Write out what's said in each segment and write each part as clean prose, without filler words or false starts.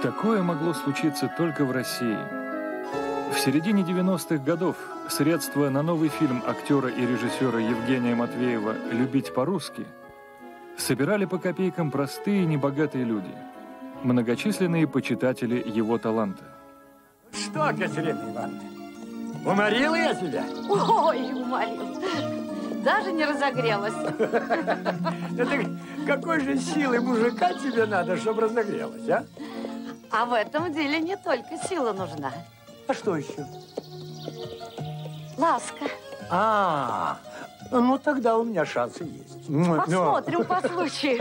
Такое могло случиться только в России. В середине 90-х годов средства на новый фильм актера и режиссера Евгения Матвеева «Любить по-русски» собирали по копейкам простые небогатые люди, многочисленные почитатели его таланта. Что, Катерина Ивановна, уморила я тебя? Ой, уморил. Даже не разогрелась. Это какой же силы мужика тебе надо, чтобы разогрелась, а? А в этом деле не только сила нужна. А что еще? Ласка. Ну тогда у меня шансы есть. Посмотрим по случаю.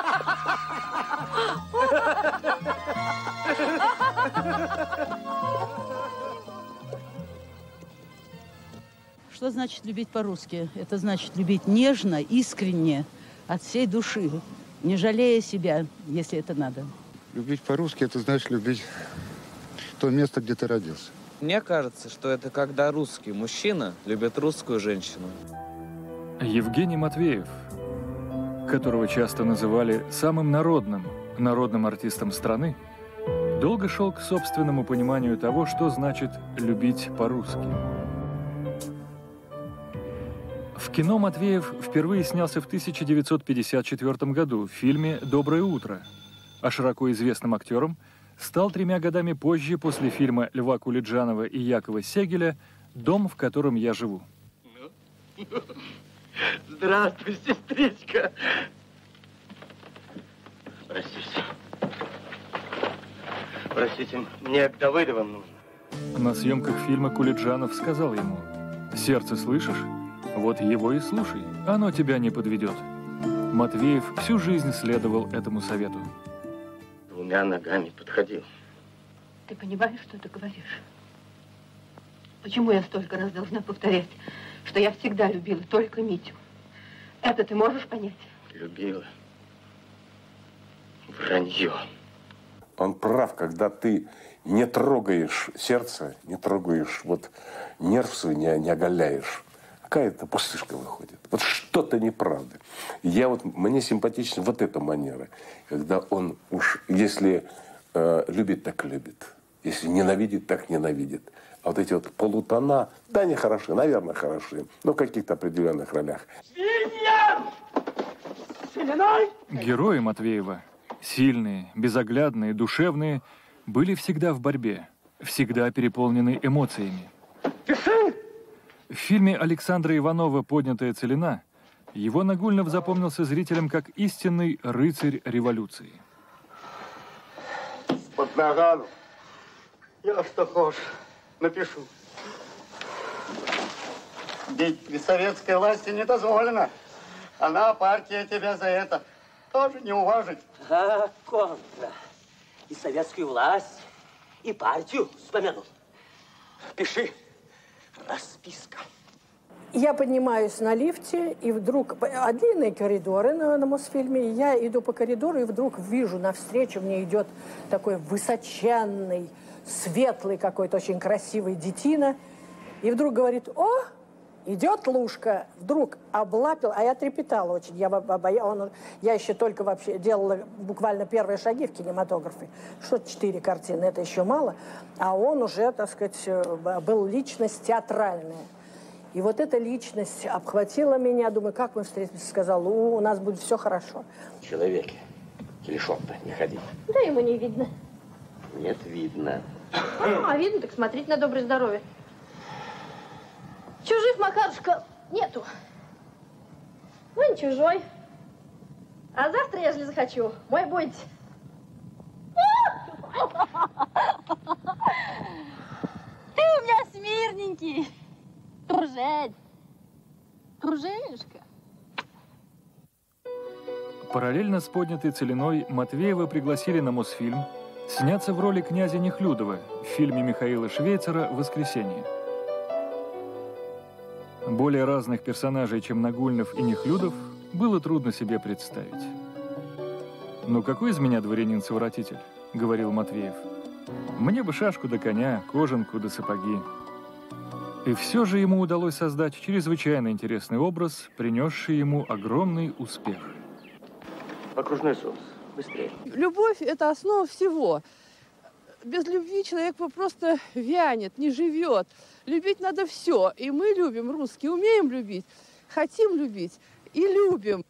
Что значит любить по-русски? Это значит любить нежно, искренне, от всей души, не жалея себя, если это надо. Любить по-русски – это значит любить то место, где ты родился. Мне кажется, что это когда русский мужчина любит русскую женщину. Евгений Матвеев, которого часто называли самым народным артистом страны, долго шел к собственному пониманию того, что значит любить по-русски. В кино Матвеев впервые снялся в 1954 году в фильме «Доброе утро», а широко известным актером стал 3 годами позже после фильма Льва Кулиджанова и Якова Сегеля «Дом, в котором я живу». Здравствуй, сестричка. Простите, мне к Давыдовым нужно. На съемках фильма Кулиджанов сказал ему: «Сердце слышишь? Вот его и слушай, оно тебя не подведет». Матвеев всю жизнь следовал этому совету. 2 ногами подходил. Ты понимаешь, что ты говоришь? Почему я столько раз должна повторять, что я всегда любила только Митю? Это ты можешь понять? Любила. Вранье. Он прав, когда ты не трогаешь сердце, не трогаешь вот нерв свой, не оголяешь. Какая-то пустышка выходит. Вот что-то неправда. Мне симпатична вот эта манера, когда он уж, если любит, так любит. Если ненавидит, так ненавидит. А вот эти вот полутона, да, они хороши, наверное, хороши, но в каких-то определенных ролях. Герои Матвеева, сильные, безоглядные, душевные, были всегда в борьбе, всегда переполнены эмоциями. В фильме Александра Иванова «Поднятая целина» его Нагульнов запомнился зрителям как истинный рыцарь революции. Под нагану. Я что хочешь, напишу. Ведь при советской власти не дозволено. Она, партия, тебя за это тоже не уважит. Контра. И советскую власть, и партию вспомянул. Пиши. Расписка. Я поднимаюсь на лифте, и вдруг... длинные коридоры на Мосфильме. Я иду по коридору, и вдруг вижу, навстречу мне идет такой высоченный, светлый какой-то, очень красивый детина. И вдруг говорит: «О, идет Лушка». Вдруг облапил, а я трепетала очень. Я еще только вообще делала буквально первые шаги в кинематографе. Что 4 картины, это еще мало. А он уже, так сказать, был личность театральная. И вот эта личность обхватила меня. Думаю, как мы встретимся? Сказал: у нас будет все хорошо. Человеке, телешоп-то не ходи. Да ему не видно. Нет, видно. А видно, так смотреть на доброе здоровье. Чужих, Макарушка, нету. Вы не чужой. А завтра, если захочу, мой будете. Ты у меня смирненький. Кружель. Кружелюшка. Параллельно с «Поднятой целиной» Матвеева пригласили на Мосфильм сняться в роли князя Нехлюдова в фильме Михаила Швейцера «Воскресенье». Более разных персонажей, чем Нагульнов и Нехлюдов, было трудно себе представить. «Ну какой из меня дворянин-совратитель?» — говорил Матвеев. «Мне бы шашку да коня, кожанку да сапоги». И все же ему удалось создать чрезвычайно интересный образ, принесший ему огромный успех. Окружной соус. Быстрее. Любовь – это основа всего. без любви человек просто вянет, не живет. Любить надо все. И мы любим, русские, умеем любить, хотим любить и любим.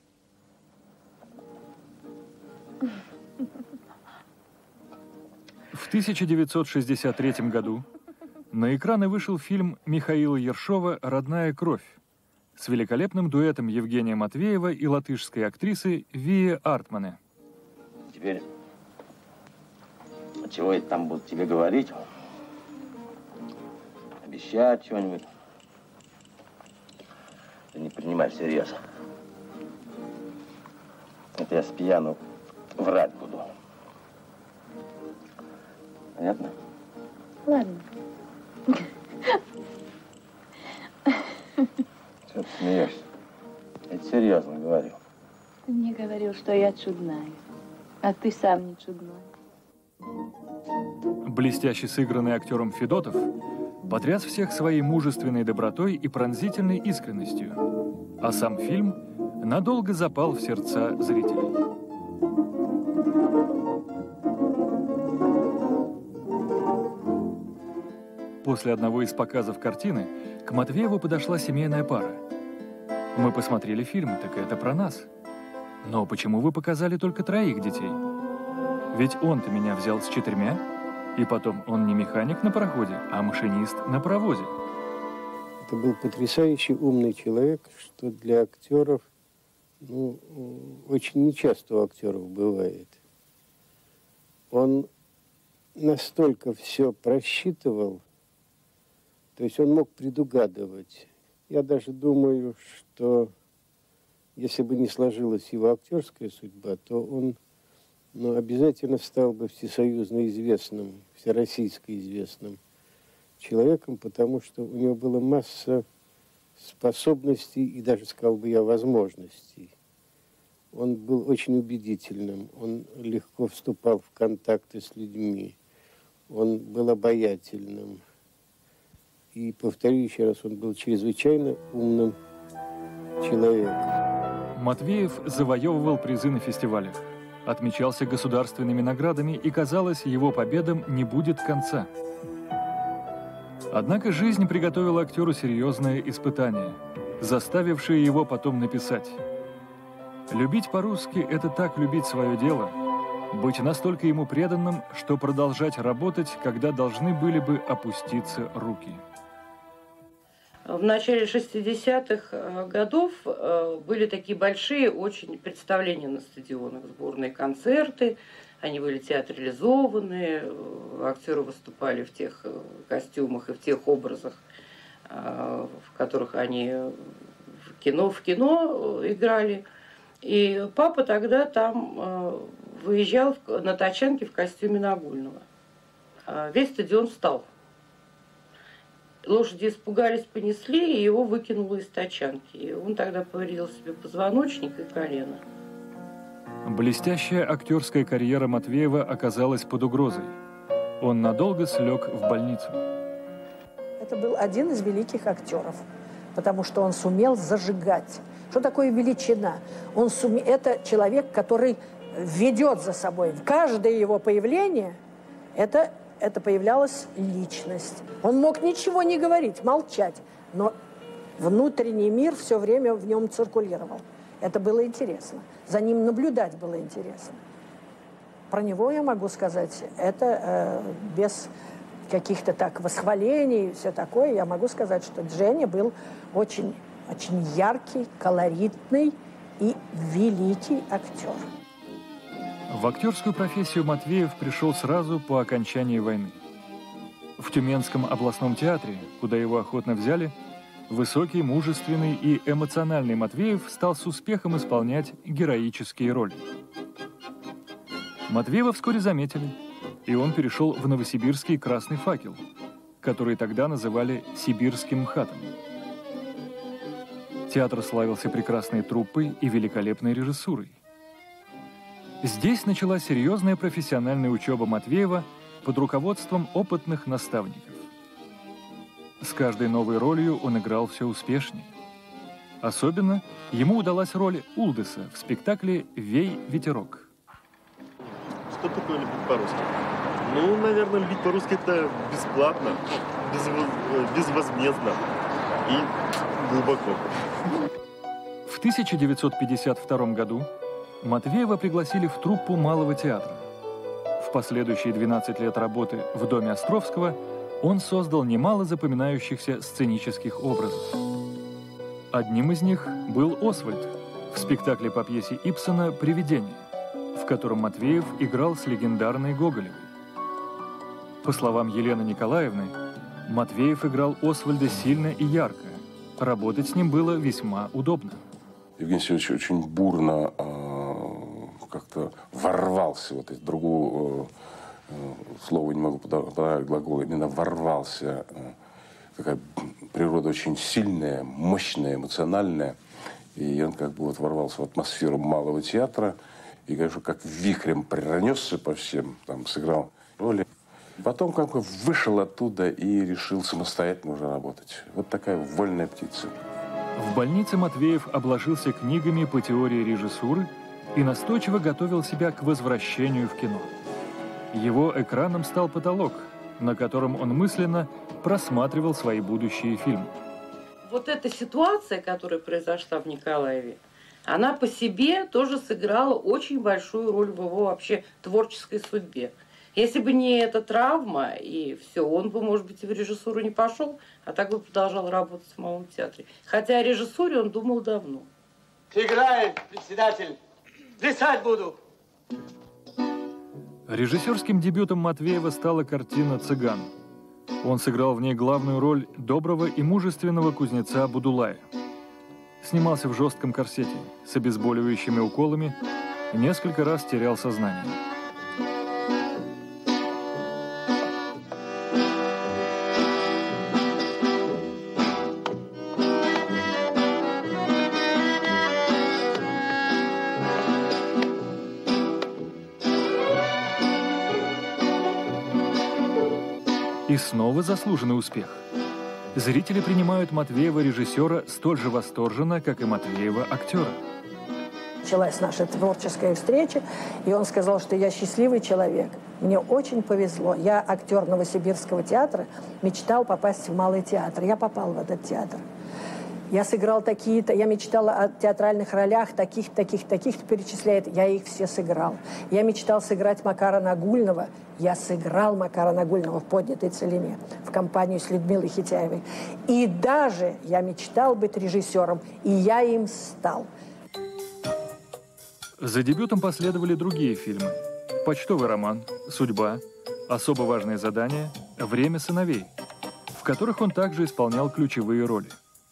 В 1963 году на экраны вышел фильм Михаила Ершова «Родная кровь» с великолепным дуэтом Евгения Матвеева и латышской актрисы Вии Артмане. Теперь, чего это там будут тебе говорить? Обещать что-нибудь? Ты не принимай всерьез. Это я с пьяну врать буду. Понятно? Ладно. Что ты смеешься? Я это серьезно говорю. Ты мне говорил, что я чудная, а ты сам не чудной. Блестяще сыгранный актером Федотов потряс всех своей мужественной добротой и пронзительной искренностью, а сам фильм надолго запал в сердца зрителей. После одного из показов картины к Матвееву подошла семейная пара. «Мы посмотрели фильм, так это про нас. Но почему вы показали только 3 детей? Ведь он-то меня взял с 4, и потом он не механик на пароходе, а машинист на паровозе». Это был потрясающий умный человек, что для актеров, очень нечасто у актеров бывает. Он настолько все просчитывал, то есть он мог предугадывать. Я даже думаю, что если бы не сложилась его актерская судьба, то он обязательно стал бы всесоюзно известным, всероссийско известным человеком, потому что у него была масса способностей и даже, сказал бы я, возможностей. Он был очень убедительным, он легко вступал в контакты с людьми, он был обаятельным. И, повторю еще раз, он был чрезвычайно умным человеком. Матвеев завоевывал призы на фестивалях, отмечался государственными наградами, и, казалось, его победам не будет конца. Однако жизнь приготовила актеру серьезное испытание, заставившее его потом написать: «Любить по-русски – это так любить свое дело, быть настолько ему преданным, что продолжать работать, когда должны были бы опуститься руки». В начале 60-х годов были такие большие очень представления на стадионах, сборные концерты, они были театрализованы, актеры выступали в тех костюмах и в тех образах, в которых они в кино играли. И папа тогда там выезжал на тачанке в костюме Нагульного. Весь стадион встал. Лошади испугались, понесли, и его выкинуло из тачанки. И он тогда повредил себе позвоночник и колено. Блестящая актерская карьера Матвеева оказалась под угрозой. Он надолго слег в больницу. Это был один из великих актеров, потому что он сумел зажигать. Что такое величина? Это человек, который ведет за собой. Каждое его появление – это появлялась личность. Он мог ничего не говорить, молчать, но внутренний мир все время в нем циркулировал. Это было интересно. За ним наблюдать было интересно. Про него я могу сказать, это без каких-то так восхвалений и все такое, я могу сказать, что Женя был очень, очень яркий, колоритный и великий актер. В актерскую профессию Матвеев пришел сразу по окончании войны. В Тюменском областном театре, куда его охотно взяли, высокий, мужественный и эмоциональный Матвеев стал с успехом исполнять героические роли. Матвеева вскоре заметили, и он перешел в новосибирский «Красный факел», который тогда называли «Сибирским МХАТом». Театр славился прекрасной труппой и великолепной режиссурой. Здесь началась серьезная профессиональная учеба Матвеева под руководством опытных наставников. С каждой новой ролью он играл все успешнее. Особенно ему удалась роль Улдеса в спектакле «Вей, ветерок». Что такое любить по-русски? Ну, наверное, любить по-русски это бесплатно, безвозмездно и глубоко. В 1952 году Матвеева пригласили в труппу Малого театра. В последующие 12 лет работы в Доме Островского он создал немало запоминающихся сценических образов. Одним из них был Освальд в спектакле по пьесе Ибсена «Привидение», в котором Матвеев играл с легендарной Гоголевой. По словам Елены Николаевны, Матвеев играл Освальда сильно и ярко. Работать с ним было весьма удобно. Евгений Сергеевич очень бурно как-то ворвался, вот это другого слова не могу подобрать, глагол, именно ворвался. Такая природа очень сильная, мощная, эмоциональная. И он как бы вот ворвался в атмосферу Малого театра. И, конечно, как вихрем пронесся по всем, там сыграл роли. Потом как бы вышел оттуда и решил самостоятельно уже работать. Вот такая вольная птица. В больнице Матвеев обложился книгами по теории режиссуры и настойчиво готовил себя к возвращению в кино. Его экраном стал потолок, на котором он мысленно просматривал свои будущие фильмы. Вот эта ситуация, которая произошла в Николаеве, она по себе тоже сыграла очень большую роль в его вообще творческой судьбе. Если бы не эта травма, и все, он бы, может быть, и в режиссуру не пошел, а так бы продолжал работать в Малом театре. Хотя о режиссуре он думал давно. Играй, председатель. Плясать буду. Режиссерским дебютом Матвеева стала картина «Цыган». Он сыграл в ней главную роль доброго и мужественного кузнеца Будулая. Снимался в жестком корсете, с обезболивающими уколами, несколько раз терял сознание. И снова заслуженный успех. Зрители принимают Матвеева режиссера столь же восторженно, как и Матвеева актера. Началась наша творческая встреча, и он сказал, что я счастливый человек. Мне очень повезло. Я актер Новосибирского театра, мечтал попасть в Малый театр. Я попал в этот театр. Я сыграл такие-то, я мечтала о театральных ролях, таких-то перечисляет. Я их все сыграл. Я мечтал сыграть Макара Нагульного. Я сыграл Макара Нагульного в «Поднятой целине» в компании с Людмилой Хитяевой. И даже я мечтал быть режиссером, и я им стал. За дебютом последовали другие фильмы. «Почтовый роман», «Судьба», «Особо важное задание», «Время сыновей», в которых он также исполнял ключевые роли.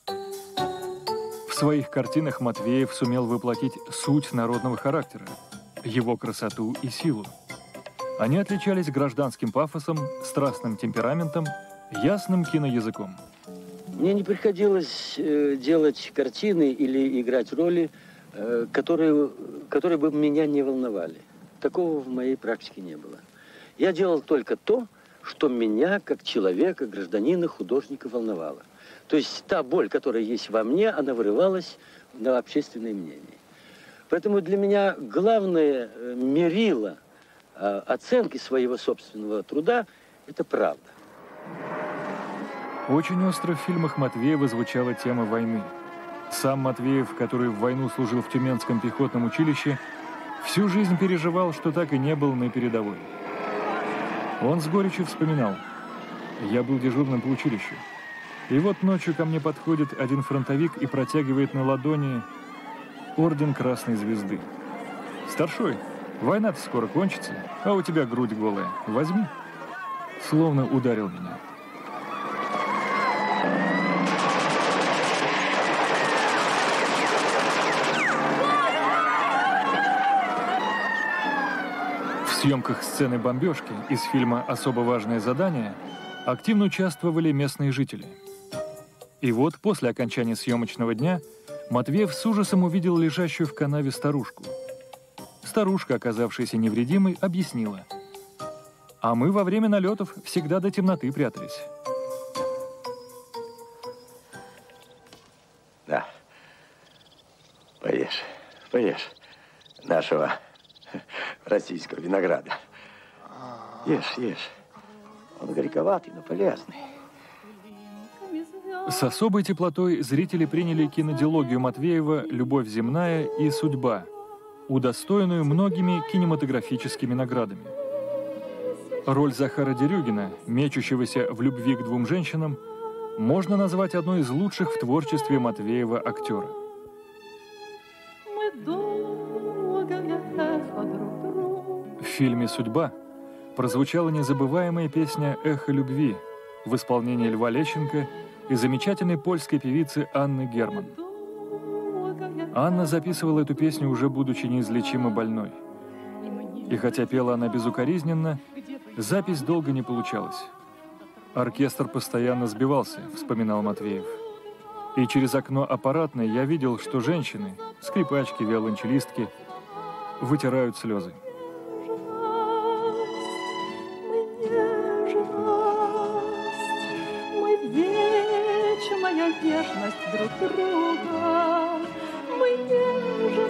В своих картинах Матвеев сумел воплотить суть народного характера, его красоту и силу. Они отличались гражданским пафосом, страстным темпераментом, ясным киноязыком. Мне не приходилось делать картины или играть роли, которые бы меня не волновали. Такого в моей практике не было. Я делал только то, что меня, как человека, гражданина, художника, волновало. То есть та боль, которая есть во мне, она вырывалась на общественное мнение. Поэтому для меня главное мерило оценки своего собственного труда – это правда. Очень остро в фильмах Матвеева звучала тема войны. Сам Матвеев, который в войну служил в Тюменском пехотном училище, всю жизнь переживал, что так и не был на передовой. Он с горечью вспоминал: «Я был дежурным по училищу. И вот ночью ко мне подходит один фронтовик и протягивает на ладони орден Красной Звезды. Старшой, война-то скоро кончится, а у тебя грудь голая. Возьми». Словно ударил меня. В съемках сцены бомбежки из фильма «Особо важное задание» активно участвовали местные жители. И вот после окончания съемочного дня Матвеев с ужасом увидел лежащую в канаве старушку. Старушка, оказавшаяся невредимой, объяснила: «А мы во время налетов всегда до темноты прятались». Да. Поешь, поешь нашего российского винограда. Ешь, ешь. Он горьковатый, но полезный. С особой теплотой зрители приняли кинодиалогию Матвеева «Любовь земная» и «Судьба», удостоенную многими кинематографическими наградами. Роль Захара Дерюгина, мечущегося в любви к двум женщинам, можно назвать одной из лучших в творчестве Матвеева актера. В фильме «Судьба» прозвучала незабываемая песня «Эхо любви» в исполнении Льва Лещенко и замечательной польской певицы Анны Герман. Анна записывала эту песню, уже будучи неизлечимо больной. И хотя пела она безукоризненно, запись долго не получалась. «Оркестр постоянно сбивался», — вспоминал Матвеев. «И через окно аппаратной я видел, что женщины, скрипачки, виолончелистки, вытирают слезы». Вечная нежность друг друга, мы нежность,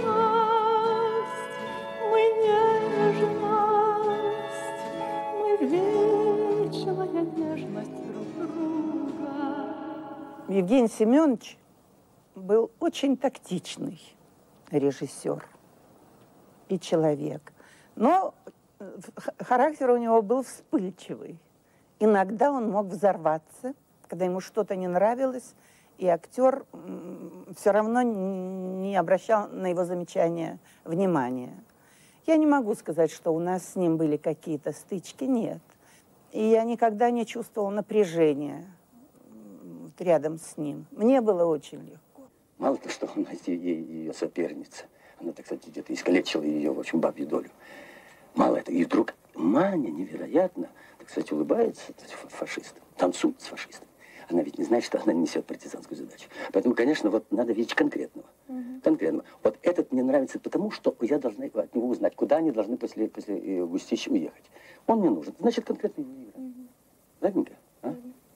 мы вечная нежность друг друга. Евгений Семенович был очень тактичный режиссер и человек, но характер у него был вспыльчивый. Иногда он мог взорваться, когда ему что-то не нравилось, и актер все равно не обращал на его замечания внимания. Я не могу сказать, что у нас с ним были какие-то стычки, нет. И я никогда не чувствовала напряжения рядом с ним. Мне было очень легко. Мало то, что она ее соперница, она, так сказать, где-то искалечила ее, в общем, бабью долю. Мало этого. И вдруг Маня невероятно, так сказать, улыбается фашистам, танцует с фашистами. Она ведь не знает, что она несет партизанскую задачу. Поэтому, конечно, вот надо видеть конкретного. Конкретного. Вот этот мне нравится потому, что я должна от него узнать, куда они должны после Густища уехать. Он мне нужен. Значит, конкретно его игра. Ладненько? А?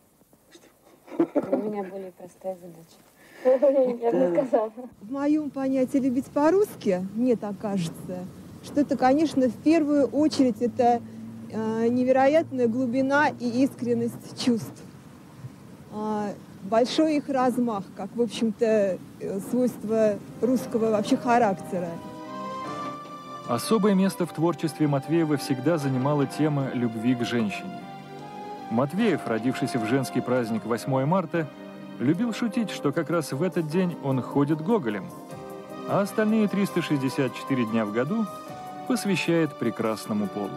У меня более простая задача. Я бы сказала. В моем понятии любить по-русски, мне так кажется, что это, конечно, в первую очередь это невероятная глубина и искренность чувств. Большой их размах, как, в общем-то, свойство русского вообще характера. Особое место в творчестве Матвеева всегда занимала тема любви к женщине. Матвеев, родившийся в женский праздник 8 марта, любил шутить, что как раз в этот день он ходит гоголем, а остальные 364 дня в году посвящает прекрасному полу.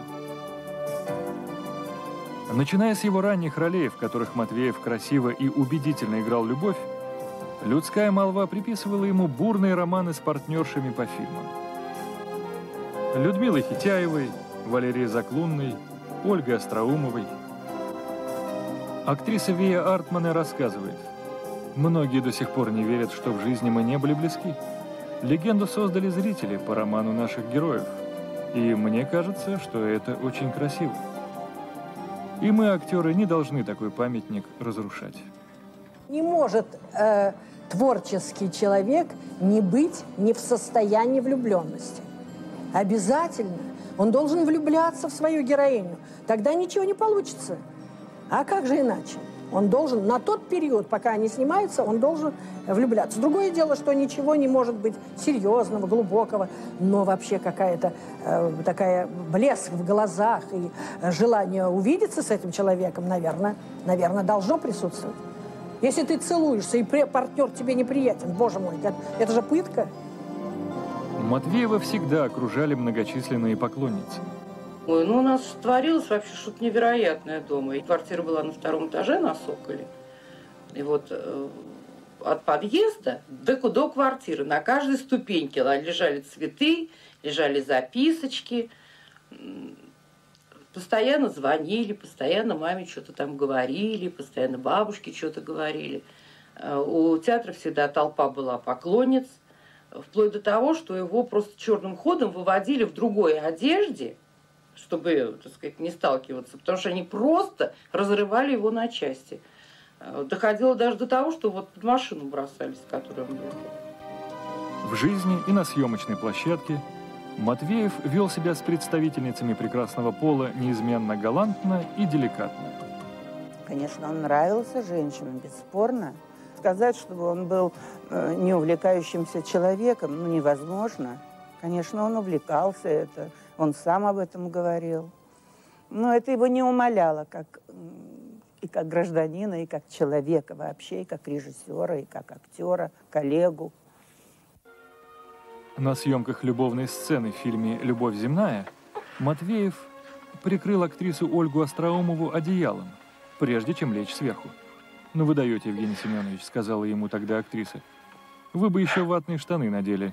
Начиная с его ранних ролей, в которых Матвеев красиво и убедительно играл любовь, людская молва приписывала ему бурные романы с партнершами по фильмам. Людмилой Хитяевой, Валерией Заклунной, Ольгой Остроумовой. Актриса Вия Артмане рассказывает: «Многие до сих пор не верят, что в жизни мы не были близки. Легенду создали зрители по роману наших героев. И мне кажется, что это очень красиво. И мы, актеры, не должны такой памятник разрушать». Не может творческий человек не быть не в состоянии влюбленности. Обязательно. Он должен влюбляться в свою героиню. Тогда ничего не получится. А как же иначе? Он должен, на тот период, пока они снимаются, он должен влюбляться. Другое дело, что ничего не может быть серьезного, глубокого, но вообще какая-то такая блеск в глазах и желание увидеться с этим человеком, наверное, должно присутствовать. Если ты целуешься, и партнер тебе неприятен, боже мой, это же пытка. Матвеева всегда окружали многочисленные поклонницы. Ой, ну у нас творилось вообще что-то невероятное дома. И квартира была на 2-м этаже на Соколе. И вот от подъезда до квартиры на каждой ступеньке лежали цветы, лежали записочки. Постоянно звонили, постоянно маме что-то там говорили, постоянно бабушке что-то говорили. У театра всегда толпа была поклонниц. Вплоть до того, что его просто черным ходом выводили в другой одежде, чтобы, так сказать, не сталкиваться, потому что они просто разрывали его на части. Доходило даже до того, что вот под машину бросались, в которой он был. В жизни и на съемочной площадке Матвеев вел себя с представительницами прекрасного пола неизменно галантно и деликатно. Конечно, он нравился женщинам, бесспорно. Сказать, чтобы он был не увлекающимся человеком, ну, невозможно. Конечно, он увлекался, это он сам об этом говорил. Но это его не умаляло, и как гражданина, и как человека вообще, и как режиссера, и как актера, коллегу. На съемках любовной сцены в фильме «Любовь земная» Матвеев прикрыл актрису Ольгу Остроумову одеялом, прежде чем лечь сверху. «Ну вы даете, Евгений Семенович», — сказала ему тогда актриса. «Вы бы еще ватные штаны надели».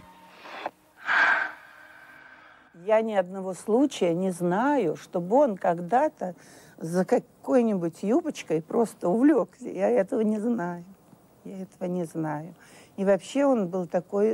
Я ни одного случая не знаю, чтобы он когда-то за какой-нибудь юбочкой просто увлекся. Я этого не знаю. Я этого не знаю. И вообще он был такой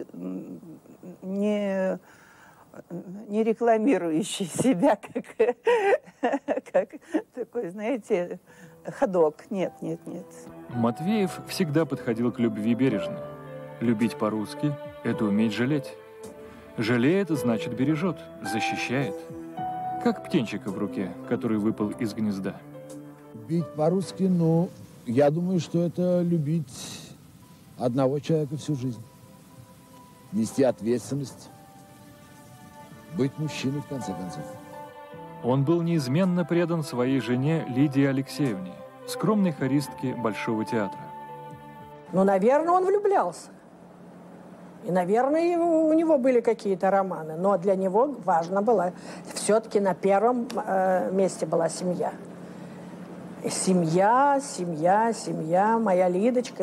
не рекламирующий себя, как такой, знаете, ходок. Нет. Матвеев всегда подходил к любви бережно. Любить по-русски – это уметь жалеть. Жалеет, значит, бережет, защищает. Как птенчика в руке, который выпал из гнезда. Любить по-русски, ну, я думаю, что это любить одного человека всю жизнь. Нести ответственность. Быть мужчиной, в конце концов. Он был неизменно предан своей жене Лидии Алексеевне, скромной хористке Большого театра. Ну, наверное, он влюблялся. И, наверное, у него были какие-то романы. Но для него важно было, все-таки на первом месте была семья. И семья, моя Лидочка.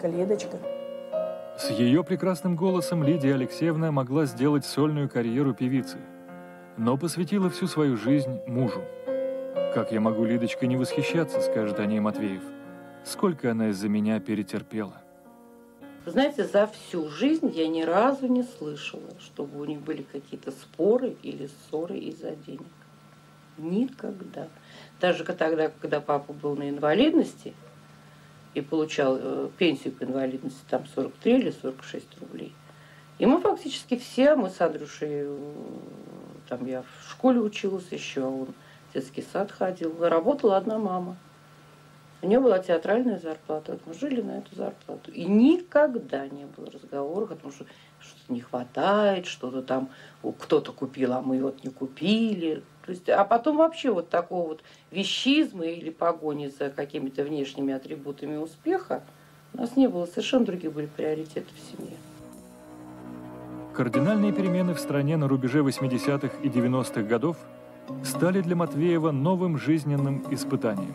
С ее прекрасным голосом Лидия Алексеевна могла сделать сольную карьеру певицы, но посвятила всю свою жизнь мужу. «Как я могу, Лидочка, не восхищаться», — скажет о ней Матвеев. «Сколько она из-за меня перетерпела». Вы знаете, за всю жизнь я ни разу не слышала, чтобы у них были какие-то споры или ссоры из-за денег. Никогда. Даже тогда, когда папа был на инвалидности и получал пенсию по инвалидности, там 43 или 46 рублей, и мы фактически все, мы с Андрюшей, там я в школе училась еще, а он в детский сад ходил, работала одна мама. У нее была театральная зарплата, вот мы жили на эту зарплату. И никогда не было разговоров о том, что что-то не хватает, что-то там кто-то купил, а мы вот не купили. То есть, а потом вообще вот такого вот вещизма или погони за какими-то внешними атрибутами успеха у нас не было. Совершенно другие были приоритеты в семье. Кардинальные перемены в стране на рубеже 80-х и 90-х годов стали для Матвеева новым жизненным испытанием.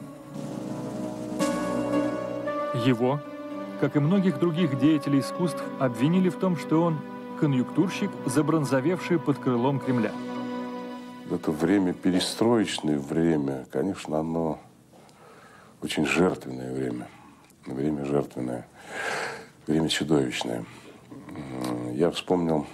Его, как и многих других деятелей искусств, обвинили в том, что он конъюнктурщик, забронзовевший под крылом Кремля. Это время, перестроечное время, конечно, оно очень жертвенное время. Время жертвенное, время чудовищное. Я вспомнил,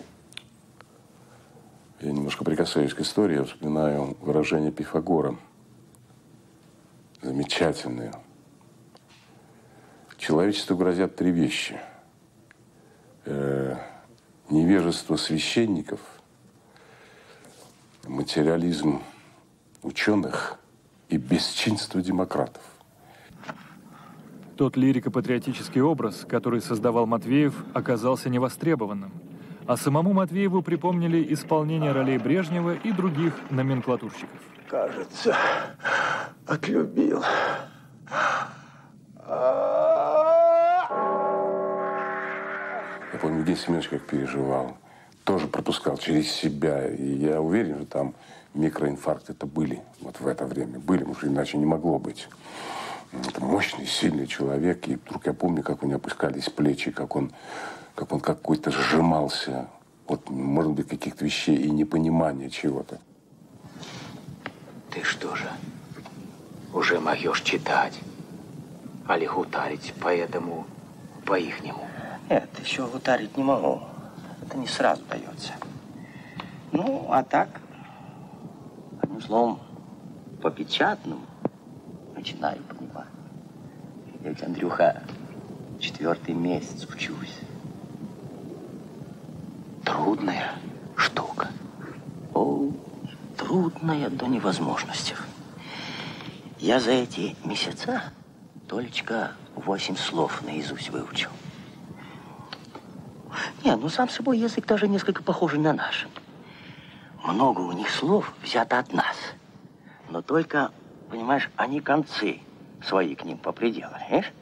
я немножко прикасаюсь к истории, я вспоминаю выражение Пифагора. Замечательное. Человечеству грозят три вещи. Невежество священников, материализм ученых и бесчинство демократов. Тот лирико-патриотический образ, который создавал Матвеев, оказался невостребованным. А самому Матвееву припомнили исполнение ролей Брежнева и других номенклатурщиков. Кажется, отлюбил. Я помню, Евгений Семенович как переживал. Тоже пропускал через себя. И я уверен, что там микроинфаркты-то были вот в это время. Были, потому что иначе не могло быть. Это мощный, сильный человек. И вдруг я помню, как у него опускались плечи, как он какой-то сжимался. Вот, может быть, каких-то вещей и непонимания чего-то. Ты что же, уже могешь читать? Али гутарить по-этому, по-ихнему? Нет, еще гутарить не могу. Это не сразу дается. Ну, а так, одним словом, по-печатному начинаю понимать. Я, Андрюха, 4-й месяц учусь. Трудная штука. О, трудная до невозможности. Я за эти месяца только 8 слов наизусть выучил. Не, ну сам собой язык даже несколько похожий на наш. Много у них слов взято от нас. Но только, понимаешь, они концы свои к ним поприделали, понимаешь?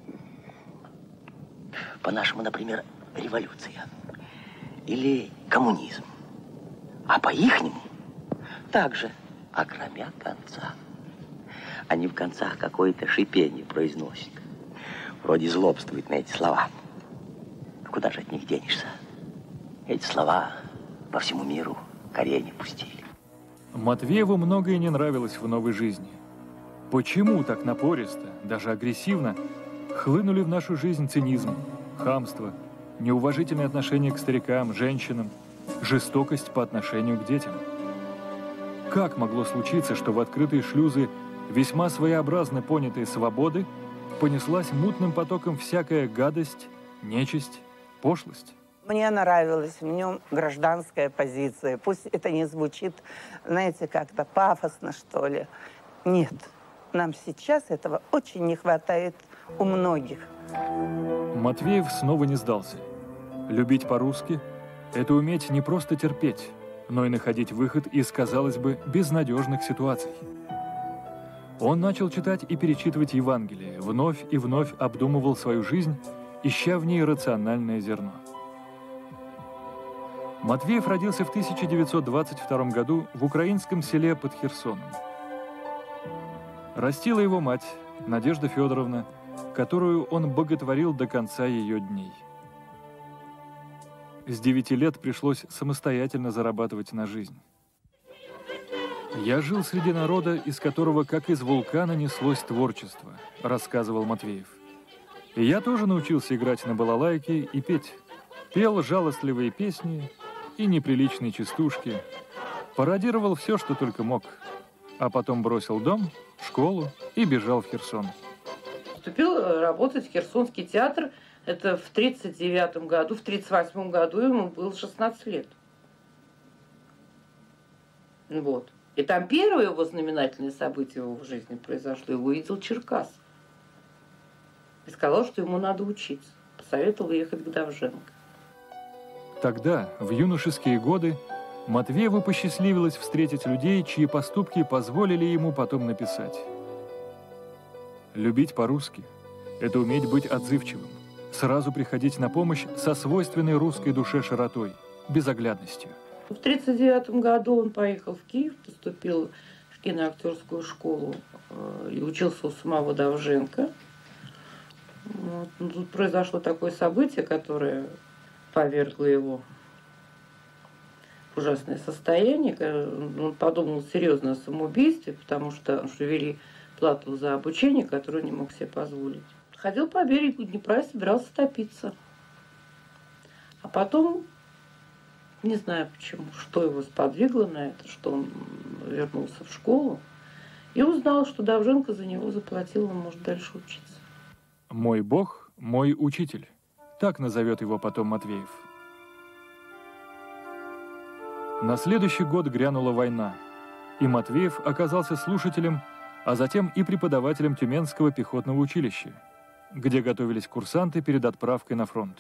По-нашему, например, революция. Или коммунизм. А по-ихнему также, окромя конца. Они в концах какое-то шипение произносят. Вроде злобствуют на эти слова. Куда же от них денешься? Эти слова по всему миру корень пустили. Матвееву многое не нравилось в новой жизни. Почему так напористо, даже агрессивно, хлынули в нашу жизнь цинизм, хамство, неуважительное отношение к старикам, женщинам, жестокость по отношению к детям? Как могло случиться, что в открытые шлюзы весьма своеобразно понятой свободы понеслась мутным потоком всякая гадость, нечисть, пошлость? Мне нравилась в нем гражданская позиция. Пусть это не звучит, знаете, как-то пафосно, что ли. Нет, нам сейчас этого очень не хватает у многих. Матвеев снова не сдался. Любить по-русски – это уметь не просто терпеть, но и находить выход из, казалось бы, безнадежных ситуаций. Он начал читать и перечитывать Евангелие, вновь и вновь обдумывал свою жизнь, ища в ней рациональное зерно. Матвеев родился в 1922 году в украинском селе под Херсоном. Растила его мать, Надежда Федоровна, которую он боготворил до конца ее дней. С 9 лет пришлось самостоятельно зарабатывать на жизнь. «Я жил среди народа, из которого, как из вулкана, неслось творчество», — рассказывал Матвеев. «И я тоже научился играть на балалайке и петь. Пел жалостливые песни и неприличные частушки. Пародировал все, что только мог. А потом бросил дом, школу и бежал в Херсон». Поступил работать в Херсонский театр. Это в 1939 году. В 1938 году ему было 16 лет. Вот. И там первое его знаменательное событие в его жизни произошло. Его увидел Черкасов. И сказал, что ему надо учиться. Посоветовал ехать к Довженко. Тогда, в юношеские годы, Матвееву посчастливилось встретить людей, чьи поступки позволили ему потом написать. Любить по-русски – это уметь быть отзывчивым, сразу приходить на помощь со свойственной русской душе широтой, безоглядностью. В 1939 году он поехал в Киев, поступил в киноактерскую школу и учился у самого Довженко. Вот. Тут произошло такое событие, которое повергло его в ужасное состояние. Он подумал серьезно о самоубийстве, потому что ввели плату за обучение, которую не мог себе позволить. Ходил по берегу Днепра и собирался топиться. А потом, не знаю почему, что его сподвигло на это, что он вернулся в школу и узнал, что Довженко за него заплатил, он может дальше учиться. «Мой Бог, мой учитель», так назовет его потом Матвеев. На следующий год грянула война, и Матвеев оказался слушателем, а затем и преподавателем Тюменского пехотного училища, где готовились курсанты перед отправкой на фронт.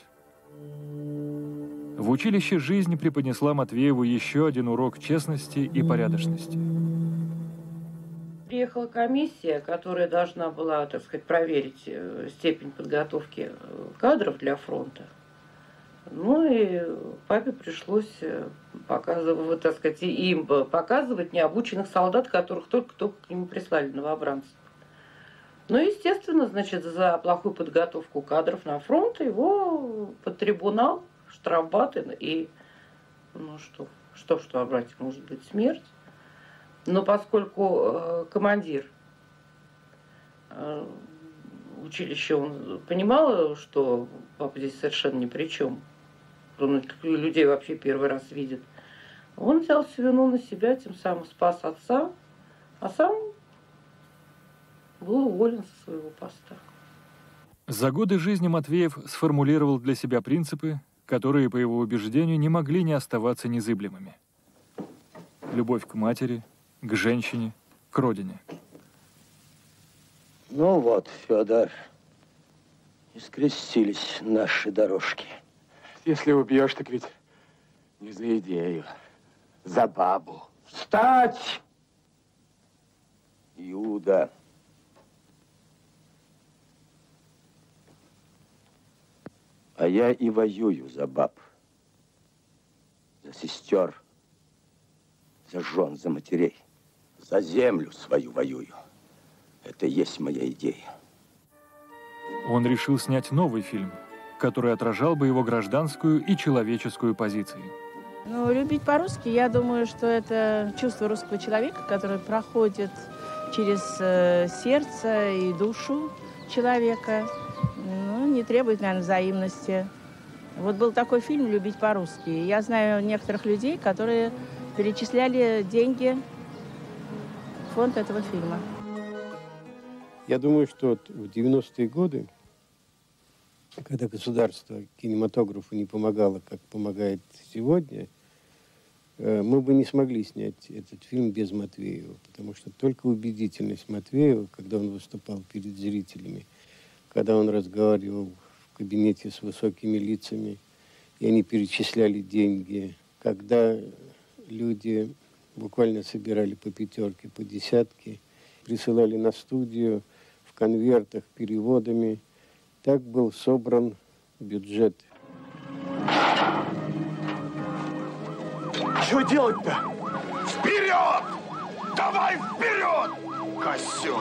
В училище жизнь преподнесла Матвееву еще один урок честности и порядочности. Приехала комиссия, которая должна была, так сказать, проверить степень подготовки кадров для фронта. Ну и папе пришлось показывать, так сказать, им показывать необученных солдат, которых только к нему прислали, новобранцев. Ну, естественно, значит, за плохую подготовку кадров на фронт его под трибунал, штрафбаты и, ну что брать, может быть, смерть. Но поскольку командир училища, он понимал, что папа здесь совершенно ни при чем, он людей вообще первый раз видит, он взял всю вину на себя, тем самым спас отца, а сам был уволен со своего поста. За годы жизни Матвеев сформулировал для себя принципы, которые, по его убеждению, не могли не оставаться незыблемыми. любовь к матери, к женщине, к родине. Ну вот, Федор, и скрестились наши дорожки. Если убьешь, так ведь не за идею, за бабу. Встать! Иуда. А я и воюю за баб, за сестер, за жен, за матерей, за землю свою воюю. Это и есть моя идея. Он решил снять новый фильм, который отражал бы его гражданскую и человеческую позиции. Ну, любить по-русски, я думаю, что это чувство русского человека, которое проходит через сердце и душу человека. Ну, не требует, наверное, взаимности. Вот был такой фильм «Любить по-русски». Я знаю некоторых людей, которые перечисляли деньги в фонд этого фильма. Я думаю, что в 90-е годы, когда государство кинематографу не помогало, как помогает сегодня, мы бы не смогли снять этот фильм без Матвеева, потому что только убедительность Матвеева, когда он выступал перед зрителями, когда он разговаривал в кабинете с высокими лицами, и они перечисляли деньги, когда люди буквально собирали по пятерке, по десятке, присылали на студию в конвертах переводами. Так был собран бюджет. Что делать-то? Вперед! Давай вперед, козел!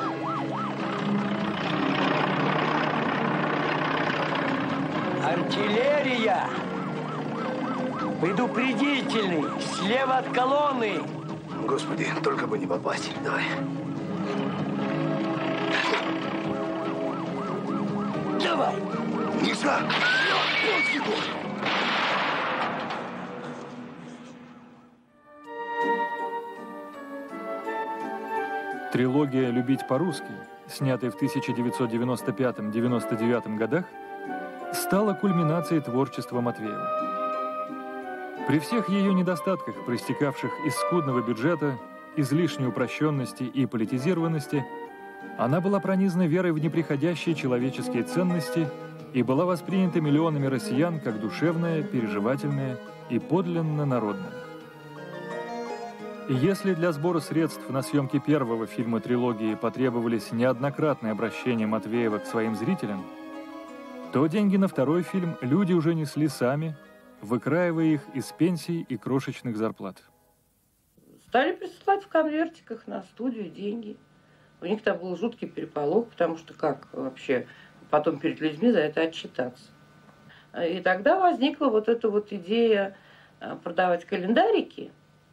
Артиллерия! Предупредительный! Слева от колонны! Господи, только бы не попасть. Давай. Давай! Миша! Трилогия «Любить по-русски», снятая в 1995-99 годах, стала кульминацией творчества Матвеева. При всех ее недостатках, проистекавших из скудного бюджета, излишней упрощенности и политизированности, она была пронизана верой в неприходящие человеческие ценности и была воспринята миллионами россиян как душевная, переживательная и подлинно народная. И если для сбора средств на съемки первого фильма трилогии потребовались неоднократные обращения Матвеева к своим зрителям, то деньги на второй фильм люди уже несли сами, выкраивая их из пенсий и крошечных зарплат. Стали присылать в конвертиках на студию деньги. У них там был жуткий переполох, потому что как вообще потом перед людьми за это отчитаться. И тогда возникла вот эта вот идея продавать календарики.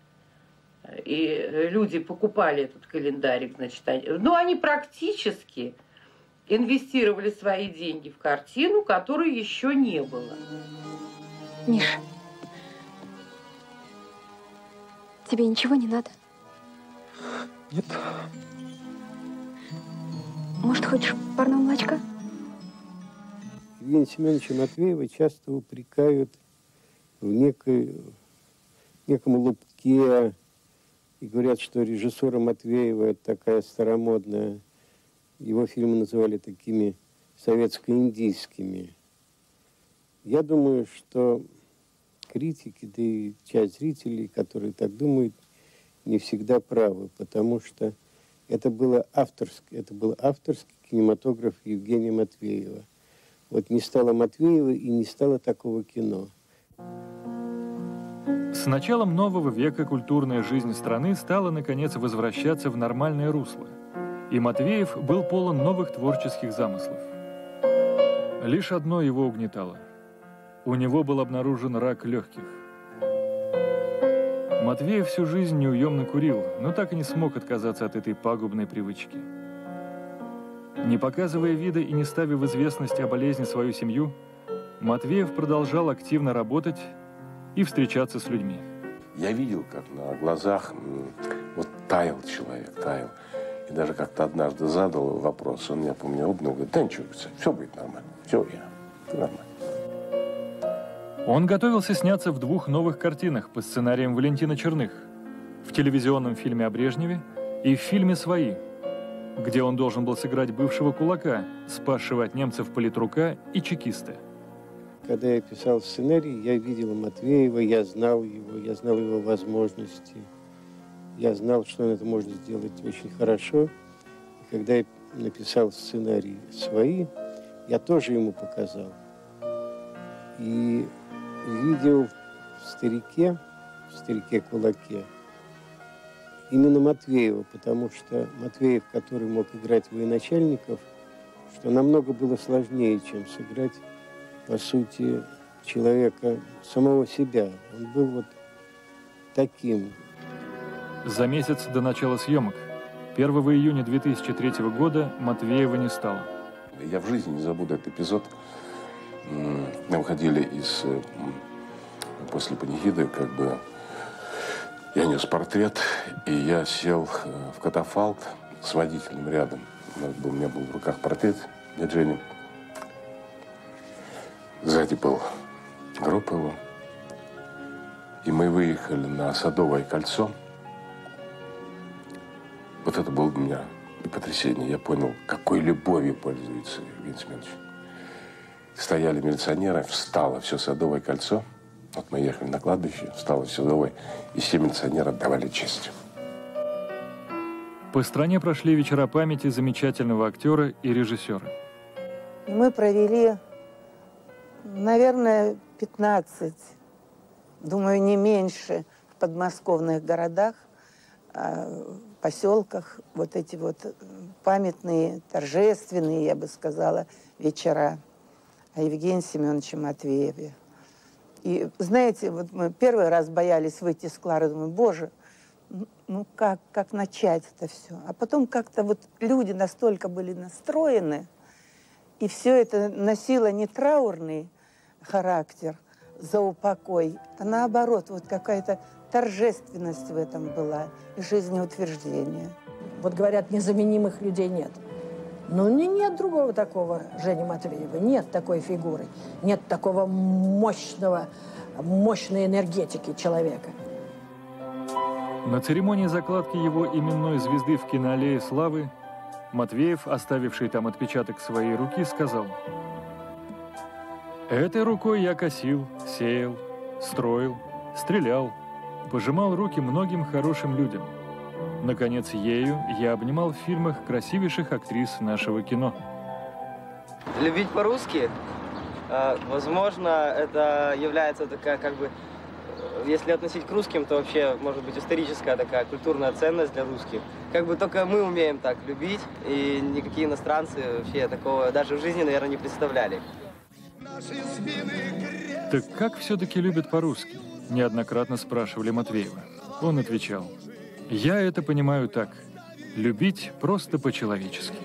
И люди покупали этот календарик, значит, они практически инвестировали свои деньги в картину, которой еще не было. Миша, тебе ничего не надо? Нет. Может, хочешь парного молочка? Евгения Семеновича Матвеева часто упрекают в неком лупке, и говорят, что режиссура Матвеева – это такая старомодная. Его фильмы называли такими советско-индийскими. Я думаю, что критики, да и часть зрителей, которые так думают, не всегда правы, потому что это был авторский кинематограф Евгения Матвеева. Вот не стало Матвеева и не стало такого кино. С началом нового века культурная жизнь страны стала, наконец, возвращаться в нормальное русло. И Матвеев был полон новых творческих замыслов. Лишь одно его угнетало. У него был обнаружен рак легких. Матвеев всю жизнь неуемно курил, но так и не смог отказаться от этой пагубной привычки. Не показывая вида и не ставя в известность о болезни свою семью, Матвеев продолжал активно работать и встречаться с людьми. Я видел, как на глазах вот таял человек, таял. И даже как-то однажды задал вопрос, он меня, помню, обнял, говорит: да ничего, все будет нормально, все нормально. Он готовился сняться в 2 новых картинах по сценариям Валентина Черных. в телевизионном фильме о Брежневе и в фильме «Свои», где он должен был сыграть бывшего кулака, спасшего от немцев политрука и чекиста. Когда я писал сценарий, я видел Матвеева, я знал его возможности, я знал, что он это может сделать очень хорошо. И когда я написал сценарий «Свои», я тоже ему показал. И видел в «Старике-кулаке» именно Матвеева, потому что Матвеев, который мог играть военачальников, что намного было сложнее, чем сыграть, по сути, человека, самого себя. Он был вот таким. За месяц до начала съемок, 1 июня 2003 года, Матвеева не стало. Я в жизни не забуду этот эпизод. Мы выходили после панихиды, как бы я нес портрет, и я сел в катафалк с водителем рядом. У меня был в руках портрет дяди Жени. Сзади был гроб его. И мы выехали на Садовое кольцо. Вот это было для меня потрясение. Я понял, какой любовью пользуется Евгений Семенович. Стояли милиционеры, встало все Садовое кольцо. Вот мы ехали на кладбище, встало все Садовое, и все милиционеры отдавали честь. По стране прошли вечера памяти замечательного актера и режиссера. Мы провели, наверное, 15, думаю, не меньше, в подмосковных городах, поселках, вот эти вот памятные, торжественные, я бы сказала, вечера о Евгении Семеновиче Матвееве. И, знаете, вот мы первый раз боялись выйти с Кларой, думаю, боже, ну как начать это все? А потом как-то вот люди настолько были настроены, и все это носило не траурный характер за упокой, а наоборот, вот какая-то торжественность в этом была и жизнеутверждение. Вот говорят, незаменимых людей нет. Но нет другого такого Жени Матвеева, нет такой фигуры, нет такого мощной энергетики человека. На церемонии закладки его именной звезды в киноаллее славы Матвеев, оставивший там отпечаток своей руки, сказал: «Этой рукой я косил, сеял, строил, стрелял, пожимал руки многим хорошим людям. Наконец, ею я обнимал в фильмах красивейших актрис нашего кино». Любить по-русски, возможно, это является такая, как бы, если относить к русским, то вообще, может быть, историческая такая культурная ценность для русских. Как бы только мы умеем так любить, и никакие иностранцы вообще такого даже в жизни, наверное, не представляли. Так как все-таки любят по-русски? Неоднократно спрашивали Матвеева. Он отвечал: «Я это понимаю так. Любить просто по-человечески».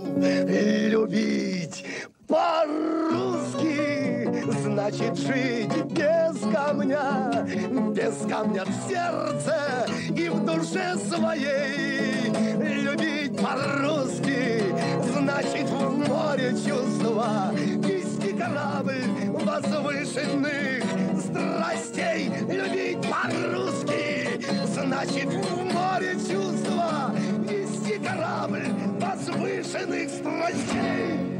Любить по-русски значит жить без камня в сердце и в душе своей. Любить по-русски значит в море чувства вести корабль возвышенных страстей. Любить по-русски значит в море чувства вести корабль возвышенных страстей.